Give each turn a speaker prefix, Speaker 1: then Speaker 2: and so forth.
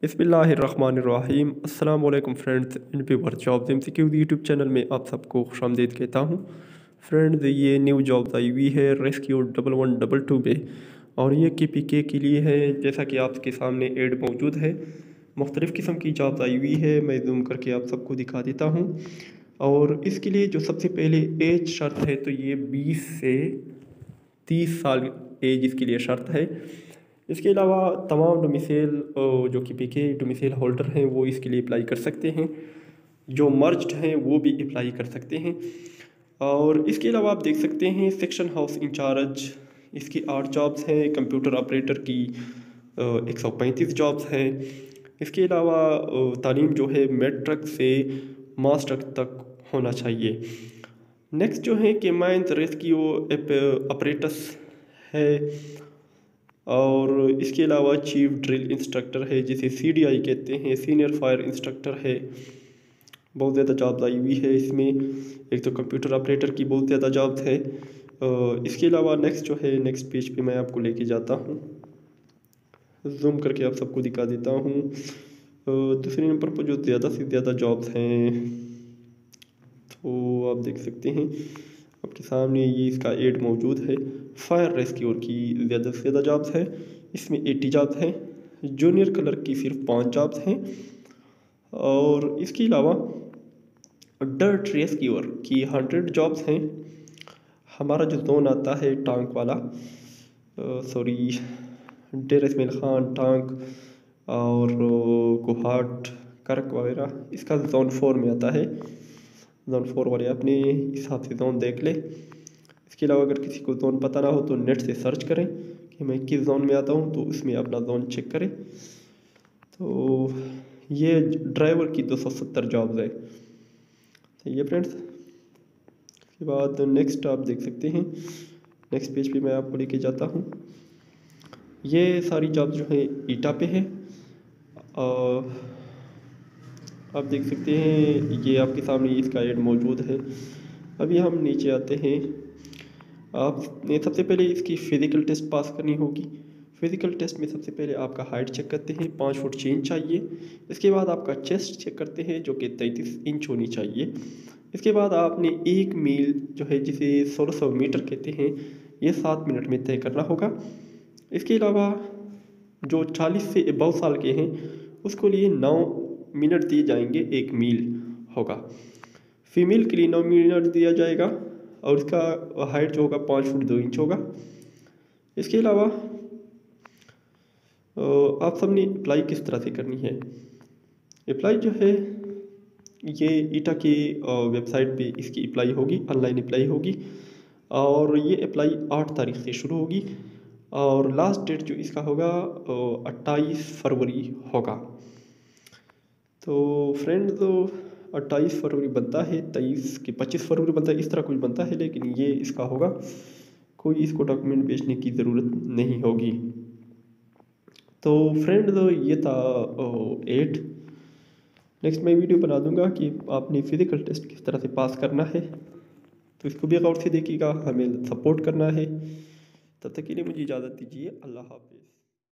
Speaker 1: बिस्मिल्लाहिर्रहमानिर्रहीम। अस्सलाम वालेकुम friends, in viewer jobs MCQ YouTube channel में आप सबको खुशामदीद कहता हूँ। फ्रेंड्स, ये न्यू जॉब्स आई हुई है रेस्क्यू 1122 में और ये KPK के लिए है। जैसा कि आपके सामने एड मौजूद है, मुख्तलिफ़ किस्म की जॉब्स आई हुई है। मैं जूम करके आप सबको दिखा देता हूँ। और इसके लिए जो सबसे पहले एज शर्त है, तो ये 20 से 30 साल एज इसके लिए शर्त है। इसके अलावा तमाम डोमिसाइल जो KPK डोमिसाइल होल्डर हैं वो इसके लिए अप्लाई कर सकते हैं। जो मर्ज्ड हैं वो भी अप्लाई कर सकते हैं। और इसके अलावा आप देख सकते हैं सेक्शन हाउस इंचार्ज, इसकी 8 जॉब्स हैं। कंप्यूटर ऑपरेटर की 135 जॉब्स हैं। इसके अलावा तालीम जो है मैट्रिक से मास्टर तक होना चाहिए। नेक्स्ट जो है कि माइंस रेस्क्यू ऑपरेटर्स है। और इसके अलावा चीफ ड्रिल इंस्ट्रक्टर है, जिसे CDI कहते हैं, सीनियर फायर इंस्ट्रक्टर है। बहुत ज़्यादा जॉब्स आई हुई है इसमें। एक तो कंप्यूटर ऑपरेटर की बहुत ज़्यादा जॉब्स है। इसके अलावा नेक्स्ट जो है, नेक्स्ट पेज पे मैं आपको लेके जाता हूँ, जूम करके आप सबको दिखा देता हूँ। दूसरे नंबर पर जो ज़्यादा से ज़्यादा जॉब्स हैं, तो आप देख सकते हैं आपके सामने ये इसका एड मौजूद है। फायर रेस्क्यूअर की ज़्यादा से ज़्यादा जॉब्स है, इसमें 80 जॉब्स हैं। जूनियर क्लर्क की सिर्फ 5 जॉब्स हैं। और इसके अलावा डर्ट रेस्क्यूअर की 100 जॉब्स हैं। हमारा जो जोन आता है टांक वाला, डेर इस्माइल खान टांक और कोहाट करक वगैरह, इसका जोन 4 में आता है। जोन 4 वाले अपने हिसाब से जोन देख ले। इसके अलावा अगर किसी को जोन पता ना हो तो नेट से सर्च करें कि मैं किस जोन में आता हूँ, तो उसमें अपना जोन चेक करें। तो ये ड्राइवर की 270 जॉब्स है। ये फ्रेंड्स, इसके बाद नेक्स्ट आप देख सकते हैं, नेक्स्ट पेज पे मैं आपको लेके जाता हूँ। ये सारी जॉब्स जो है ईटा पे है। आप देख सकते हैं ये आपके सामने इसका एड मौजूद है। अभी हम नीचे आते हैं। आपने सबसे पहले इसकी फ़िज़िकल टेस्ट पास करनी होगी। फ़िज़िकल टेस्ट में सबसे पहले आपका हाइट चेक करते हैं, 5 फुट 6 इंच चाहिए। इसके बाद आपका चेस्ट चेक करते हैं, जो कि 33 इंच होनी चाहिए। इसके बाद आपने 1 मील जो है, जिसे 1600 मीटर कहते हैं, ये 7 मिनट में तय करना होगा। इसके अलावा जो 40 से अबव साल के हैं, उसको लिए 9 मिनट दिए जाएंगे, 1 मील होगा। फीमेल के लिए 9 मिनट दिया जाएगा और इसका हाइट जो होगा 5 फुट 2 इंच होगा। इसके अलावा आप सबने अप्लाई किस तरह से करनी है। अप्लाई जो है, ये ईटा की वेबसाइट पे इसकी अप्लाई होगी, ऑनलाइन अप्लाई होगी। और ये अप्लाई 8 तारीख से शुरू होगी और लास्ट डेट जो इसका होगा 28 फरवरी होगा। तो फ्रेंड्स, 28 फरवरी बनता है, 23 कि 25 फरवरी बनता है, इस तरह कुछ बनता है। लेकिन ये इसका होगा, कोई इसको डॉक्यूमेंट भेजने की ज़रूरत नहीं होगी। तो फ्रेंड्स, ये था एड। नेक्स्ट मैं वीडियो बना दूंगा कि आपने फ़िज़िकल टेस्ट किस तरह से पास करना है, तो इसको भी गौर से देखिएगा। हमें सपोर्ट करना है। तब तक के लिए मुझे इजाज़त दीजिए। अल्लाह हाफ़िज़।